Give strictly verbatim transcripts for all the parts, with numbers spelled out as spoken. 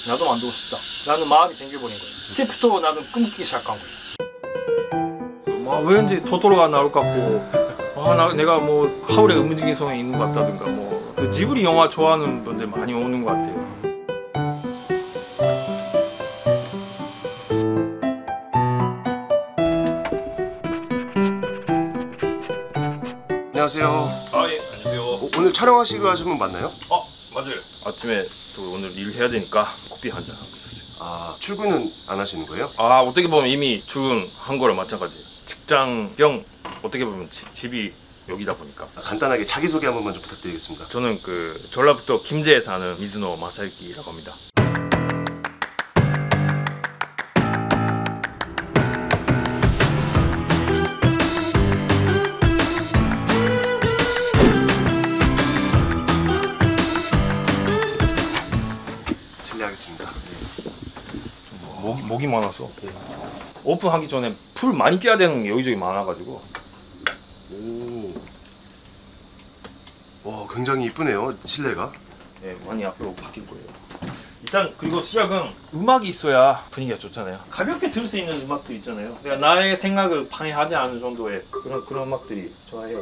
나도 만들고 싶다. 나는 마음이 생겨버린 거야. 그때부터 나는 꿈꾸기 시작한 거야. 뭐 왠지 토토로가 나올 것 같고, 아, 나, 내가 뭐 하울의 움직임성이 있는 것 같다든가, 뭐 그 지브리 영화 좋아하는 분들 많이 오는 것 같아요. 안녕하세요. 아, 예, 안녕하세요. 어, 오늘 촬영하시고 하시면 맞나요? 어, 맞아요. 아침에 또 오늘 일해야 되니까 커피 한 잔 하고 있었어요. 아, 출근은 안 하시는 거예요? 아, 어떻게 보면 이미 출근한 거랑 마찬가지예요. 직장병, 어떻게 보면 지, 집이 여기다 보니까. 아, 간단하게 자기소개 한 번만 좀 부탁드리겠습니다. 저는 그 전라북도 김제에 사는 미즈노 마사유키라고 합니다. 실례하겠습니다. 목이, 목이 많아서 오픈하기 전에 풀 많이 껴야 되는 게 여기저기 많아가지고. 오, 와, 굉장히 이쁘네요, 실내가. 네, 많이 앞으로 바뀔 거예요. 일단 그리고 시작은 음악이 있어야 분위기가 좋잖아요. 가볍게 들을 수 있는 음악도 있잖아요. 내가 나의 생각을 방해하지 않는 정도의 그런 그런 음악들이 좋아해요.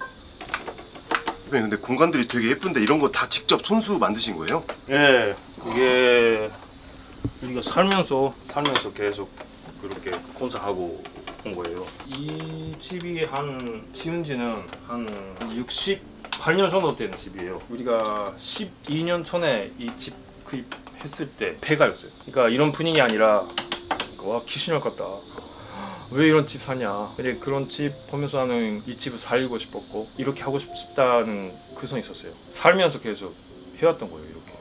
근데 공간들이 되게 예쁜데 이런 거 다 직접 손수 만드신 거예요? 예, 이게 우리가 살면서 살면서 계속 그렇게 건설하고 온 거예요. 이 집이 한 지은 지는 한 육십팔 년 정도 된 집이에요. 우리가 십이 년 전에 이 집 구입했을 때 폐가였어요. 그러니까 이런 분위기 아니라 와, 귀신할 것 같다. 왜 이런 집 사냐. 근데 그런 집 보면서 나는 이 집을 살고 싶었고 이렇게 하고 싶다는 그성이 있었어요. 살면서 계속 해왔던 거예요, 이렇게.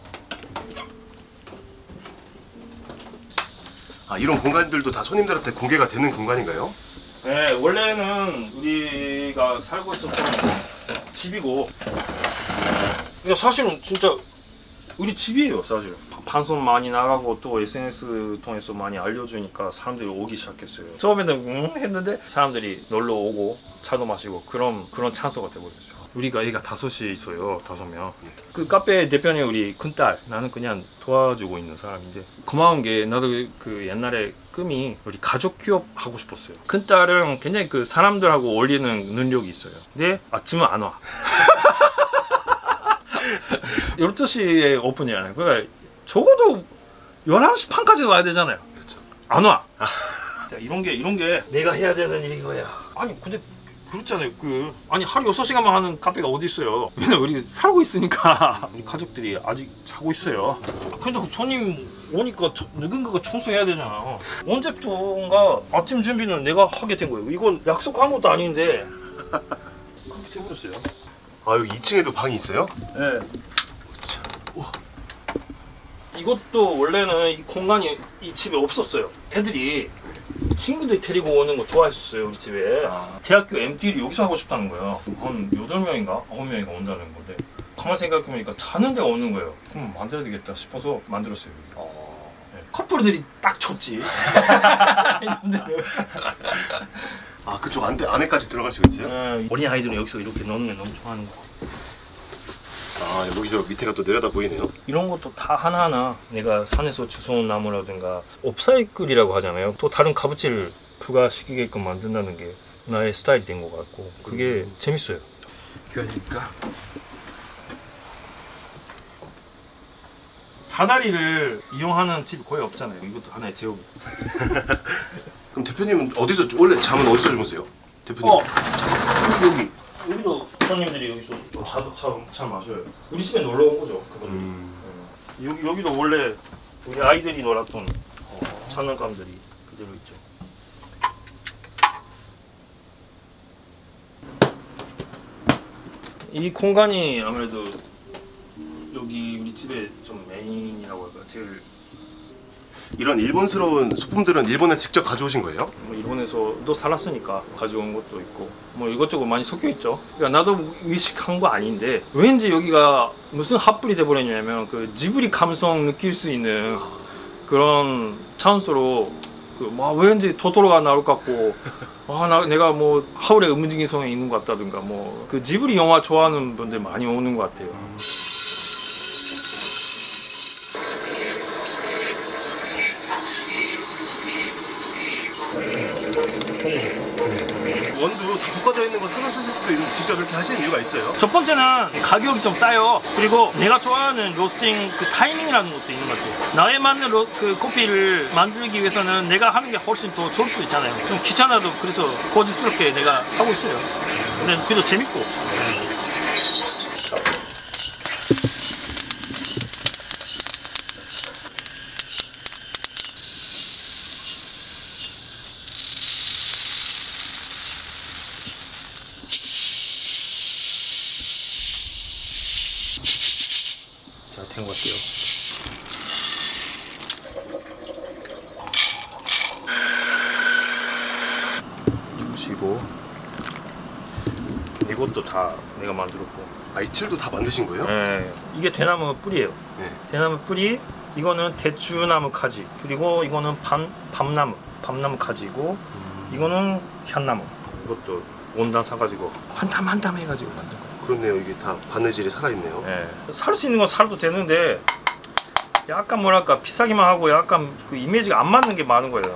아, 이런 공간들도 다 손님들한테 공개가 되는 공간인가요? 네, 원래는 우리가 살고 있었던 집이고, 그냥 사실은 진짜 우리 집이에요, 사실. 방송 많이 나가고 또 에스엔에스 통해서 많이 알려주니까 사람들이 오기 시작했어요. 처음에는 음 했는데 사람들이 놀러 오고 차도 마시고 그런 그런 찬스가 돼버렸죠. 우리가 애가 다섯이 있어요, 다섯 명. 그 카페 대표님 우리 큰딸, 나는 그냥 도와주고 있는 사람인데 고마운 게 나도 그 옛날에 꿈이 우리 가족 기업 하고 싶었어요. 큰딸은 굉장히 그 사람들하고 어울리는 능력이 있어요. 근데 아침은 안 와. 열두 시에 오픈이잖아요. 그러니까 적어도 열한 시 반까지 와야 되잖아요. 그렇죠. 안 와. 자, 이런 게 이런 게 내가 해야 되는 일인 거야. 아니 근데 그렇잖아요. 그 아니 하루 여섯 시간만 하는 카페가 어디 있어요. 왜냐면 우리 살고 있으니까 우리 가족들이 아직 자고 있어요. 근데 손님 오니까 저, 누군가가 청소해야 되잖아. 언제부턴가 아침 준비는 내가 하게 된 거예요. 이건 약속한 것도 아닌데 그렇게 돼버렸어요. 아, 여기 이 층에도 방이 있어요? 네. 참, 우와. 이것도 원래는 이 공간이 이 집에 없었어요. 애들이 친구들 데리고 오는 거 좋아했었어요, 우리 집에. 아. 대학교 엠티를 여기서 하고 싶다는 거예요. 한 여덟 명인가 아홉 명인가 온다는 건데 가만 생각해보니까 자는 데가 없는 거예요. 그럼 만들어야 되겠다 싶어서 만들었어요. 어. 네. 커플들이 딱 좋지. 아, 그쪽 안, 안에까지 들어갈 수 있어요? 네. 어린 아이들은 여기서 이렇게 넣는 게 너무 좋아하는 거. 아, 여기서 밑에가 또 내려다 보이네요. 이런 것도 다 하나하나 내가 산에서 주워온 나무라든가 업사이클이라고 하잖아요. 또 다른 값어치를 부과시키게끔 만든다는 게 나의 스타일이 된 것 같고 그게 음. 재밌어요. 교환이니까 사다리를 이용하는 집이 거의 없잖아요. 이것도 하나의 제목. 그럼 대표님은 어디서 원래 잠은 어디서 주무세요? 대표님. 어, 여기. 여기도 손님들이 여기서 차도 차, 차 마셔요. 우리 집에 놀러 온 거죠. 그분들. 음. 네. 여기 여기도 원래 우리 아이들이 놀았던 어, 장난감들이 그대로 있죠. 이 공간이 아무래도 여기 우리 집의 좀 메인이라고 할까 제일. 이런 일본스러운 소품들은 일본에 직접 가져오신 거예요? 뭐 일본에서도 살았으니까 가져온 것도 있고 뭐 이것저것 많이 섞여 있죠. 그러니까 나도 의식한 거 아닌데 왠지 여기가 무슨 핫불이 돼버렸냐면 그 지브리 감성 느낄 수 있는 그런 찬스로 그 뭐 왠지 토토로가 나올 것 같고 아 나 내가 뭐 하울의 움직임성이 있는 것 같다든가 뭐 그 지브리 영화 좋아하는 분들 많이 오는 것 같아요. 떨어져 있는 거 사서 쓰실 수도 있는데 직접 그렇게 하시는 이유가 있어요? 첫 번째는 가격이 좀 싸요. 그리고 내가 좋아하는 로스팅 그 타이밍이라는 것도 있는 것 같아요. 나에 맞는 로, 그 커피를 만들기 위해서는 내가 하는 게 훨씬 더 좋을 수 있잖아요. 좀 귀찮아도 그래서 거짓스럽게 내가 하고 있어요. 근데 그래도 재밌고. 자, 된 것 같아요. 죽시고 이것도 다 내가 만들었고. 아, 이 틀도 다 만드신 거예요? 네, 이게 대나무 뿌리예요. 네. 대나무 뿌리, 이거는 대추나무 가지, 그리고 이거는 밤, 밤나무, 밤나무 가지고, 음. 이거는 향나무. 이것도 원단 사가지고 한 땀 한 땀 해가지고 만든 거예요. 그렇네요. 이게 다 바느질이 살아있네요. 네. 살 수 있는 건 살도 되는데 약간 뭐랄까 비싸기만 하고 약간 그 이미지가 안 맞는 게 많은 거예요.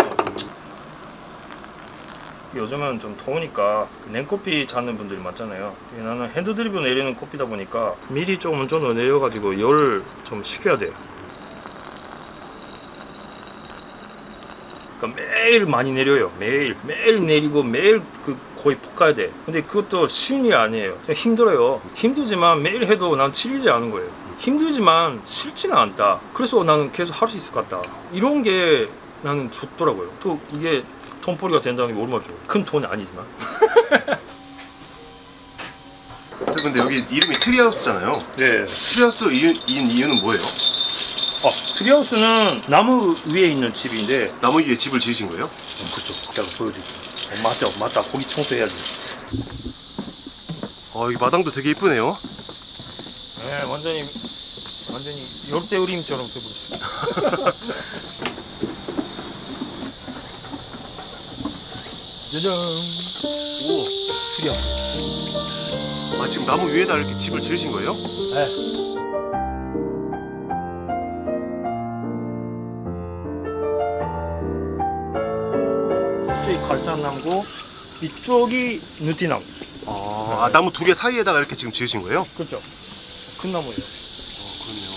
요즘은 좀 더우니까 냉커피 찾는 분들이 많잖아요. 나는 핸드드립으로 내리는 커피다 보니까 미리 조금 좀 내려가지고 열을 좀 식혀야 돼요. 그러니까 매일 많이 내려요. 매일 매일 내리고 매일 그 거의 볶아야 돼. 근데 그것도 쉬운 일이 아니에요. 힘들어요. 힘들지만 매일 해도 난 질리지 않은 거예요. 힘들지만 싫지는 않다. 그래서 나는 계속 할 수 있을 것 같다. 이런 게 나는 좋더라고요. 또 이게 돈벌이가 된다는 게 얼마나 좋아요. 큰 돈이 아니지만. 근데 여기 이름이 트리하우스잖아요. 네. 트리하우스 이유, 인 이유는 뭐예요? 아, 트리하우스는 나무 위에 있는 집인데. 나무 위에 집을 지으신 거예요? 어, 그렇죠. 제가 보여드릴게요. 어, 맞다, 맞다. 고기 청소해야지. 아, 여기 마당도 되게 이쁘네요. 네, 완전히 완전히 열대우림처럼 돼버렸어요. 짜잔. 오, 트리하우스. 아, 지금 나무 위에다 이렇게 집을 지으신 거예요? 네. 이쪽이 갈장나무고 이쪽이 느티나무. 아, 아 나무 두 개 사이에다가 이렇게 지금 지으신 거예요? 그렇죠. 큰 나무예요. 어, 그렇네요.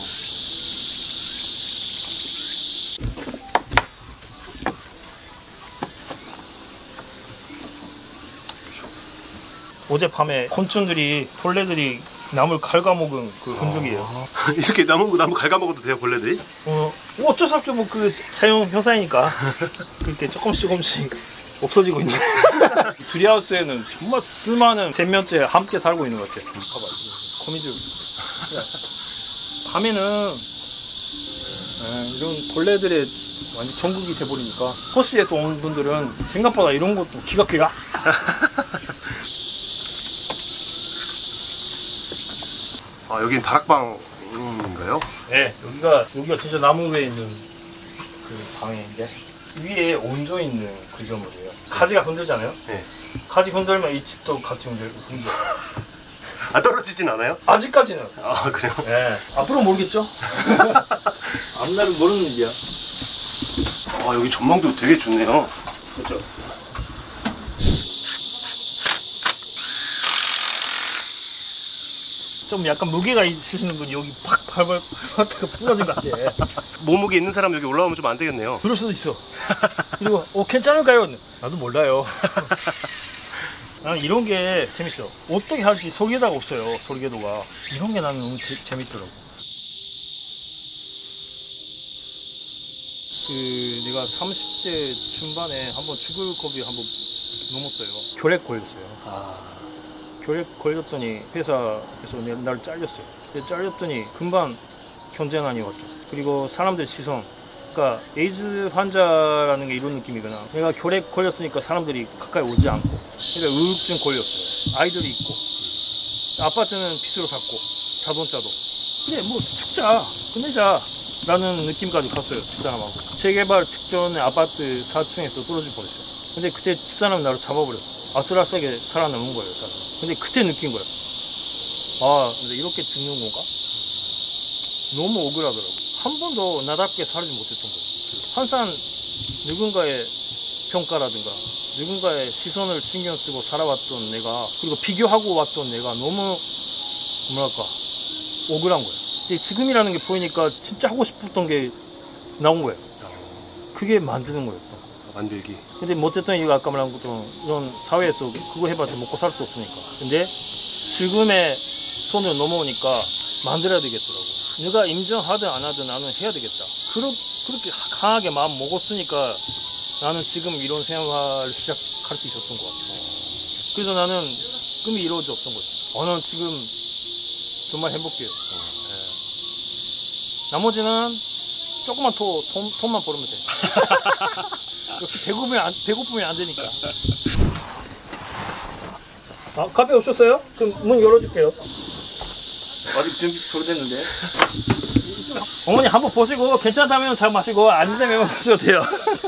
어젯밤에 곤충들이 벌레들이 나무를 갉아먹은 그 흔적이에요. 아, 이렇게 나무 나무 갉아먹어도 돼요, 벌레들이? 어, 뭐 어쩔 수 없죠. 뭐 그 자연 현상이니까 그렇게 조금씩 조금씩 없어지고 있는. 트리하우스에는 정말 수많은 생명체 함께 살고 있는 것 같아요. 봐봐, 거미줄. 밤에는 에, 이런 벌레들의 완전 전국이 돼버리니까 호시에서 온 분들은 생각보다 이런 것도 기가 기가. 아, 여긴 다락방인가요? 네, 여기가 여기가 진짜 나무 위에 있는 그 방인데 위에 얹어 있는 그 건물이에요. 가지가 흔들잖아요. 네. 가지 흔들면 이 집도 같이 흔들 흔들. 아, 떨어지진 않아요? 아직까지는. 아, 그래요? 네. 앞으로 모르겠죠. 앞날은 모르는 일이야. 아, 여기 전망도 되게 좋네요. 그렇죠. 좀 약간 무게가 있으시는 분이 여기 팍 밟아 밟다가 부러진 것 같아. 몸무게 있는 사람 여기 올라오면 좀 안 되겠네요. 그럴 수도 있어. 그리고 어 괜찮을까요? 나도 몰라요. 나는 이런 게 재밌어. 어떻게 할지 설계도가 없어요. 설계도가. 이런 게 나는 너무 재, 재밌더라고. 그 내가 삼십 대 중반에 한번 죽을 겁이 한번 넘었어요. 결핵 걸렸어요. 아, 결핵 걸렸더니 회사에서 내- 날 잘렸어요. 근데 잘렸더니 금방 경쟁안이 왔죠. 그리고 사람들 시선. 그러니까 에이즈 환자라는 게 이런 느낌이구나. 내가 결핵 걸렸으니까 사람들이 가까이 오지 않고. 그러니까 의흡증 걸렸어요. 아이들이 있고. 아파트는 빚으로 샀고. 자동차도. 근데 뭐 죽자. 끝내자. 라는 느낌까지 갔어요. 집사람하고. 재개발 직전에 아파트 사 층에서 떨어져 버렸어요. 근데 그때 집사람이 나를 잡아버렸어. 아슬아슬하게 살아남은 거예요. 사람. 근데 그때 느낀 거예요. 아, 근데 이렇게 죽는 건가? 너무 억울하더라고. 한 번도 나답게 살지 못했던 거예요. 항상 누군가의 평가라든가 누군가의 시선을 신경 쓰고 살아왔던 내가, 그리고 비교하고 왔던 내가 너무 뭐랄까 억울한 거예요. 근데 지금이라는 게 보이니까 진짜 하고 싶었던 게 나온 거예요. 그게 만드는 거였어. 만들기. 근데 뭐 어쨌든 이거 아까 말한 것처럼 이런 사회에서 그거 해봤자 먹고 살 수 없으니까. 근데 지금의 손을 넘어오니까 만들어야 되겠더라고. 내가 인정하든 안 하든 나는 해야 되겠다. 그러, 그렇게 강하게 마음 먹었으니까 나는 지금 이런 생활을 시작할 수 있었던 것 같아. 그래서 나는 꿈이 이루어졌던 거지. 어, 나는 지금 정말 행복해요. 네. 나머지는 조금만 더 돈, 돈만 벌으면 돼. 역시 배고프면 안, 배고프면 안 되니까. 아, 카페 오셨어요? 그럼 문 열어줄게요. 아직 준비 덜 됐는데. 어머니 한번 보시고 괜찮다면 잘 마시고 안 되면 마셔도 돼요.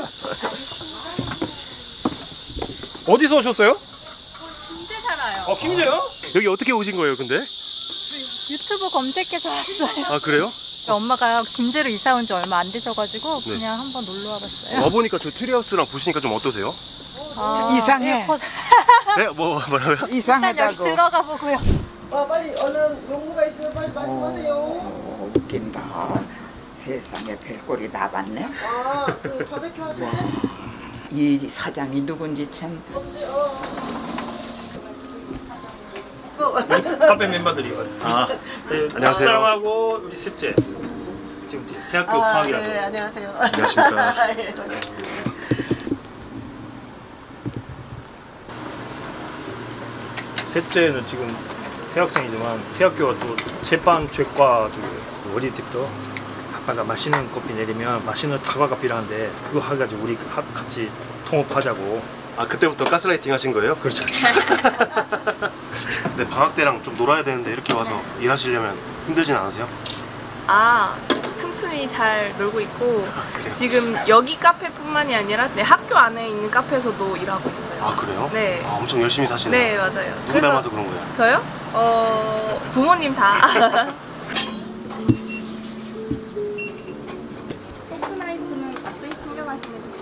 어디서 오셨어요? 김제 살아요. 어, 김제요? 여기 어떻게 오신 거예요, 근데? 유튜브 검색해서 왔어요. 아, 그래요? 엄마가 김제로 이사 온 지 얼마 안 되셔가지고 그냥 한번 놀러 와봤어요. 와보니까 저 트리하우스랑 보시니까 좀 어떠세요? 아, 이상해. 네? 뭐, 뭐라고요? 일단 여기 이상하다고. 들어가 보고요. 아, 빨리 얼른 용무가 있으면 빨리 말씀하세요. 어, 웃긴다. 세상에 별꼴이 다 봤네. 아, 그 바베큐 하실 때? 이 사장이 누군지 참. 카페 멤버들이요. 아, 네, 안녕하세요. 사장하고 우리 셋째. 지금 대학교 아, 방학이라서. 네, 안녕하세요. 안녕하십니까. 예, 반갑습니다. 셋째는 지금 대학생이지만 대학교가 또 제빵 제과 쪽이에요. 어릴 때부터 아빠가 맛있는 커피 내리면 맛있는 사과가 필요한데 그거 해가지고 우리 하- 같이 통업하자고. 아, 그때부터 가스라이팅 하신 거예요? 그렇죠. 네, 방학 때랑 좀 놀아야 되는데 이렇게 와서 일하시려면 힘들진 않으세요? 아, 틈틈이 잘 놀고 있고 그래요? 지금 여기 카페뿐만이 아니라 내 학교 안에 있는 카페에서도 일하고 있어요. 아, 그래요? 네. 아, 엄청 열심히 사시네요. 네, 맞아요. 누구 닮아서 그런 거예요? 저요? 어, 부모님 다. 오픈라이프는 앞쪽에 신경하시면 돼요.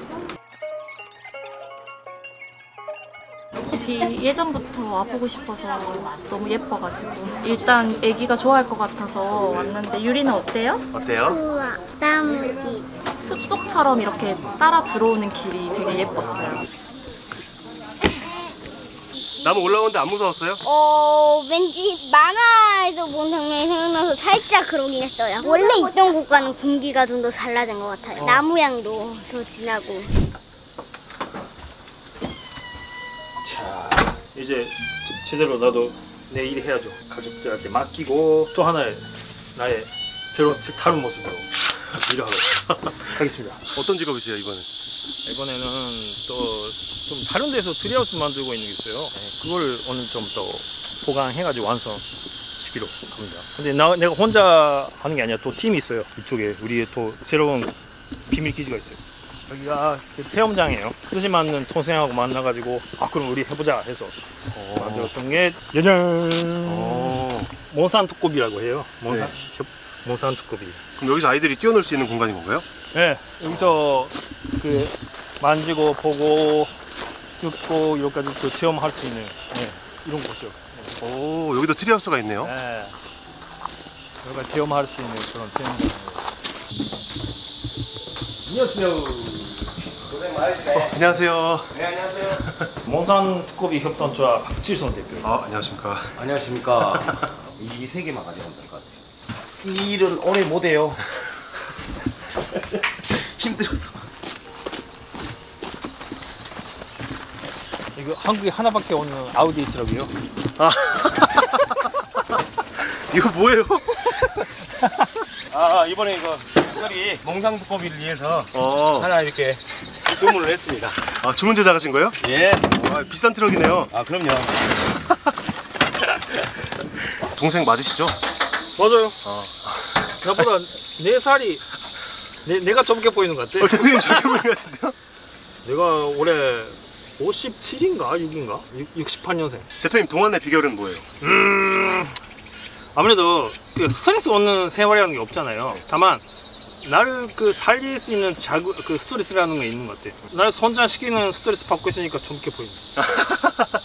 커피 예전부터 와보고 싶어서 너무 예뻐가지고 일단 애기가 좋아할 것 같아서 왔는데 유리는 어때요? 어때요? 우와, 나무집. 숲속처럼 이렇게 따라 들어오는 길이 되게 예뻤어요. 나무 올라오는데 안 무서웠어요? 어, 왠지 만화에서 본 장면이 생각나서 살짝 그러긴 했어요. 원래 있던 곳과는 공기가 좀 더 달라진 것 같아요. 나무 향도 더 진하고. 자, 이제 제- 제대로 나도 내 일 해야죠. 가족들한테 맡기고 또 하나의 나의 새로운 다른 모습으로 일을 하러 가겠습니다. 어떤 직업이세요, 이번엔? 이번에는 또 좀 다른 데서 트리하우스 만들고 있는 게 있어요. 네, 그걸 오늘 좀 더 보강해가지고 완성시키러 갑니다. 근데 나, 내가 혼자 하는 게 아니라 또 팀이 있어요. 이쪽에 우리 또 새로운 비밀 기지가 있어요. 여기가 그 체험장이에요. 뜻이 맞는 선생하고 만나가지고 아 그럼 우리 해보자 해서 만들었던 게 짜잔 오. 몬산 두꺼비라고 해요. 몬산 네. 협 몬산 두꺼비. 그럼 여기서 아이들이 뛰어놀 수 있는 공간인 건가요? 네, 여기서 그 만지고 보고 뜯고 여기까지 그 체험할 수 있는 네, 이런 곳이요. 네. 오, 여기도 트리하우스가 있네요. 네. 여기가 체험할 수 있는 그런 체험장이에요. 안녕하세요. 어, 안녕하세요. 몬산 두꺼비 협동조합 박지선 대표. 아, 안녕하십니까. 안녕하십니까. 이 세 개만 가져가면 될 것 같아요. 이 일은 오래 못해요. 힘들어서. 이거 한국에 하나밖에 없는 아우디 트럭이요. 아. 이거 뭐예요? 아, 이번에 이거 특별히 몽상 두꺼비를 위해서 어. 하나 이렇게 주문을 했습니다. 아, 주문 제작하신 거예요? 예. 아, 비싼 트럭이네요. 아, 그럼요. 동생 맞으시죠? 맞아요. 나보다 네 살이 내, 내가 젊게 보이는 것 같아. 어, 대표님 저기 보는 것 같은데요? 내가 올해 오십칠인가 육인가? 육십팔 년생. 대표님 동안의 비결은 뭐예요? 음 아무래도 그 스트레스 없는 생활이라는 게 없잖아요. 다만 나를 그 살릴 수 있는 자구, 그 스트레스라는 게 있는 것 같아. 나를 선장시키는 스트레스 받고 있으니까 젊게 보인다.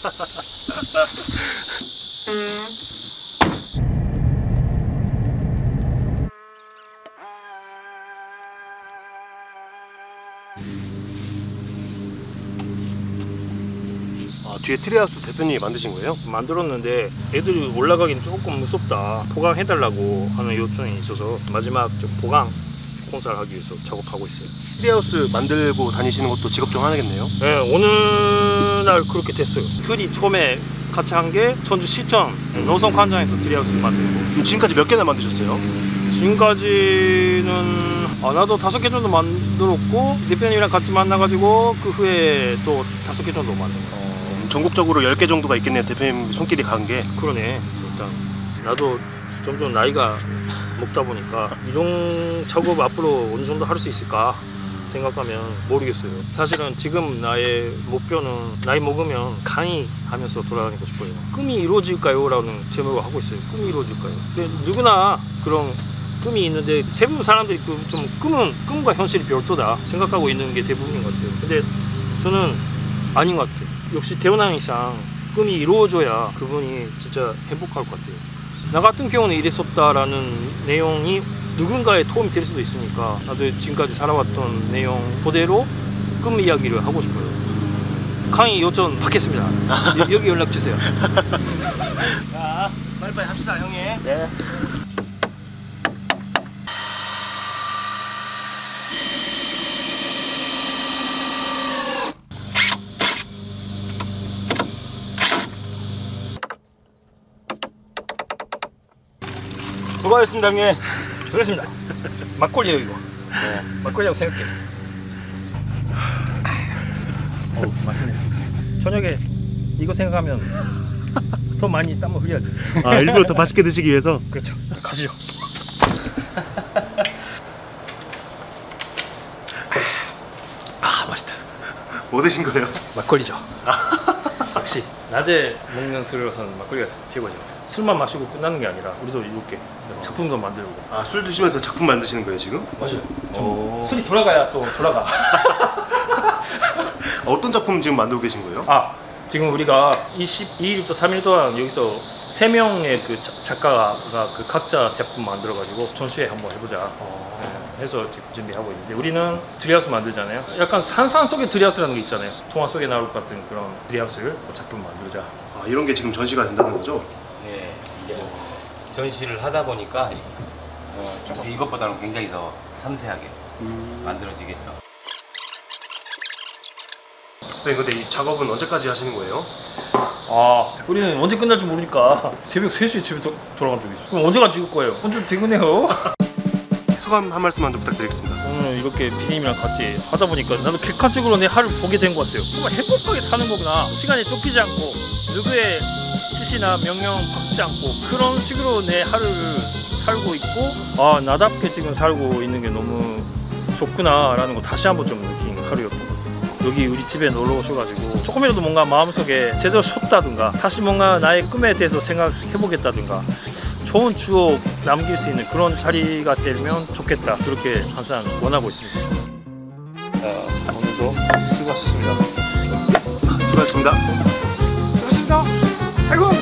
아, 뒤에 트리하우스 대표님이 만드신 거예요? 만들었는데 애들이 올라가긴 조금 무섭다. 보강해달라고 하는 요청이 있어서 마지막 좀 보강 공사를 하기 위해서 작업하고 있어요. 트리하우스 만들고 다니시는 것도 직업 중 하나겠네요? 네, 어느 날 그렇게 됐어요. 트리 처음에 같이 한 게 전주시청 노성관장에서 트리하우스 만들고. 그럼 지금까지 몇 개나 만드셨어요? 지금까지는 아, 나도 다섯 개 정도 만들었고 대표님이랑 같이 만나가지고 그 후에 또 다섯 개 정도 만든 거. 어, 전국적으로 열 개 정도가 있겠네요. 대표님 손길이 간 게. 그러네. 일단 나도 점점 나이가 먹다 보니까 이런 작업 앞으로 어느 정도 할 수 있을까 생각하면 모르겠어요. 사실은 지금 나의 목표는 나이 먹으면 강의하면서 돌아다니고 싶어요. 꿈이 이루어질까요? 라는 제목을 하고 있어요. 꿈이 이루어질까요? 근데 누구나 그런 꿈이 있는데 대부분 사람들이 그 좀 꿈은 꿈과 현실이 별도다 생각하고 있는 게 대부분인 것 같아요. 근데 저는 아닌 것 같아요. 역시 태어난 이상 꿈이 이루어져야 그분이 진짜 행복할 것 같아요. 나 같은 경우는 이랬었다라는 내용이 누군가에 도움이 될 수도 있으니까 나도 지금까지 살아왔던 내용 그대로 꿈 이야기를 하고 싶어요. 강의 요청 받겠습니다. 여, 여기 연락 주세요. 자, 빨리빨리 합시다, 형님. 네. 수고하셨습니다, 형님. 그렇습니다. 막걸리예요, 이거. 네. 막걸리라고 생각해. 어우, 맛있네요. 저녁에 이거 생각하면 더 많이 땀을 흘려야 돼. 아, 일부러 더 맛있게 드시기 위해서? 그렇죠. 가시죠. 아, 맛있다. 뭐 드신 거예요? 막걸리죠. 역시 낮에 먹는 술로서는 막걸리가 최고죠. 술만 마시고 끝나는 게 아니라 우리도 이렇게 작품도 만들고. 아, 술 드시면서 작품 만드시는 거예요, 지금? 맞아요. 오. 술이 돌아가야 또 돌아가. 어떤 작품 지금 만들고 계신 거예요? 아, 지금 우리가 이십이 일부터 삼 일 동안 여기서 세 명의 그 작가가 그 각자 작품 만들어가지고 전시회 한번 해보자 네, 해서 지금 준비하고 있는데, 우리는 트리하우스 만들잖아요. 약간 산산 속의 트리하우스라는 게 있잖아요. 동화 속에 나올 것 같은 그런 트리하우스를 작품 만들자. 아, 이런 게 지금 전시가 된다는 거죠? 예, 이게 전시를 하다 보니까 어, 좀 이것보다는 굉장히 더 섬세하게 음... 만들어지겠죠. 네, 근데 이 작업은 언제까지 하시는 거예요? 아, 우리는 언제 끝날지 모르니까 새벽 세 시에 집에 도, 돌아간 적이 있어요. 그럼 언제가 찍을 거예요? 언제 퇴근해요? 소감 한 말씀만 좀 부탁드리겠습니다. 오늘 이렇게 피디님이랑 같이 하다 보니까 나도 객관적으로 내 하루를 보게 된 것 같아요. 정말 행복하게 사는 거구나. 시간에 쫓기지 않고 누구의 지시나 명령 받지 않고 그런 식으로 내 하루를 살고 있고, 아, 나답게 지금 살고 있는 게 너무 좋구나라는 거 다시 한번 좀 느낀 하루였던 것 같아요. 여기 우리 집에 놀러 오셔가지고 조금이라도 뭔가 마음속에 제대로 쉬었다든가 다시 뭔가 나의 꿈에 대해서 생각해보겠다든가 좋은 추억 남길 수 있는 그런 자리가 되면 좋겠다, 그렇게 항상 원하고 있습니다. 자, 오늘도 수고하셨습니다. 수고하셨습니다. 수고하셨습니다. 아이고.